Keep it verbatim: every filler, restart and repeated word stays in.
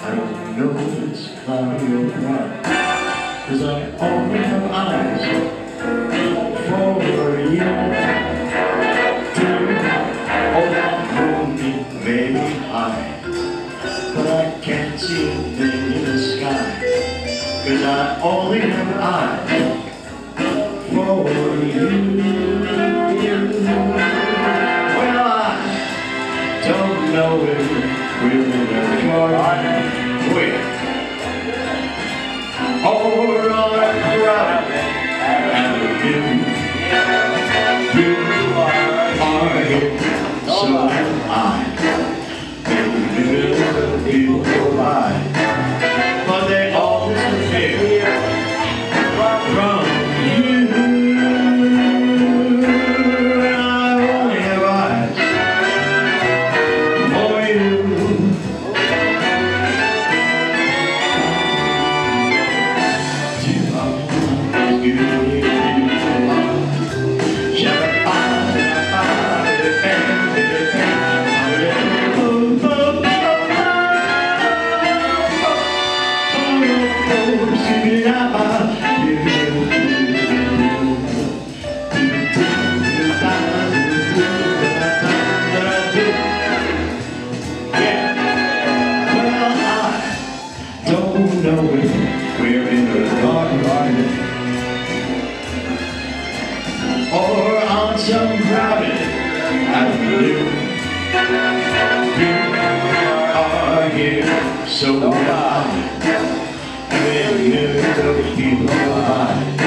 I don't know if it's cloudy or bright, 'cause I only have eyes for you. Do hold me very high, but I can't see a thing in the sky, 'cause I only have eyes for you. Well, I don't know if we're in a garden with or on a crowded avenue. You are here, so am I. Millions people go by, but they all disappear from you. And I only have eyes for you. Know if we're in a garden or on some crowded avenue. You are here, so am I. Millions of people go by.